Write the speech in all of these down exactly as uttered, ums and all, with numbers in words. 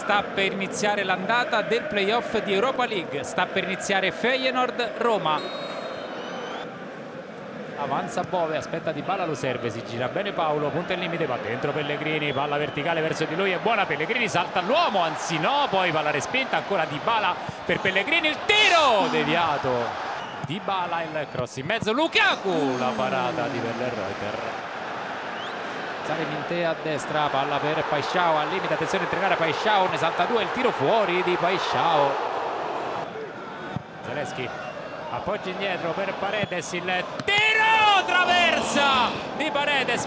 Sta per iniziare l'andata del playoff di Europa League, sta per iniziare Feyenoord-Roma. Avanza Bove, aspetta Dybala, lo serve, si gira bene Paolo, punta il limite, va dentro Pellegrini, palla verticale verso di lui, è buona, Pellegrini salta all'uomo, anzi no, poi palla respinta, ancora Dybala per Pellegrini, il tiro deviato. Dybala, il cross in mezzo, Lukaku, la parata di Wellenreuther. Sale Mintea a destra, palla per Paixão, al limite, attenzione a entrenare Paixão, ne salta due, il tiro fuori di Paixão. Zalewski appoggia indietro per Paredes, il tiro, traversa di Paredes.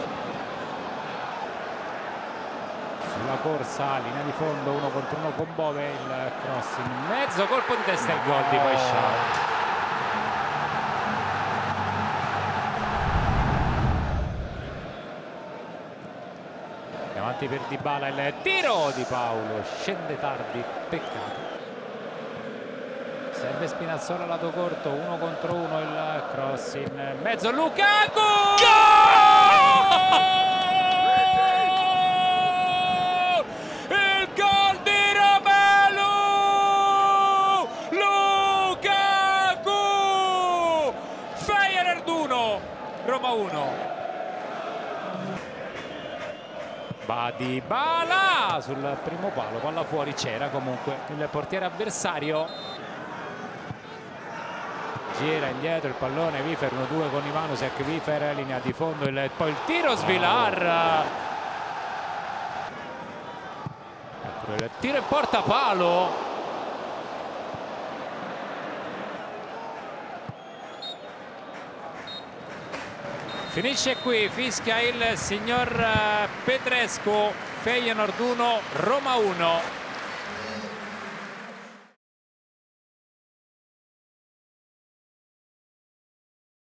Sulla corsa, linea di fondo, uno contro uno con Bove, il cross in mezzo, colpo di testa e il gol di Paixão. Avanti per Dybala, il tiro di Paolo, scende tardi, peccato. Serve Spinazzola lato corto, uno contro uno, il cross in mezzo, Lukaku! Gol! Il gol di Romelu! Lukaku! Feyenoord uno, Roma uno. Dybala sul primo palo, palla fuori, c'era comunque il portiere avversario. Gira indietro il pallone, Vifer uno due con Ivanusek, Vifer linea di fondo, il, poi il tiro Svilar. Ecco il tiro in porta, palo. Finisce qui, fischia il signor Petrescu, Feyenoord uno, Roma uno.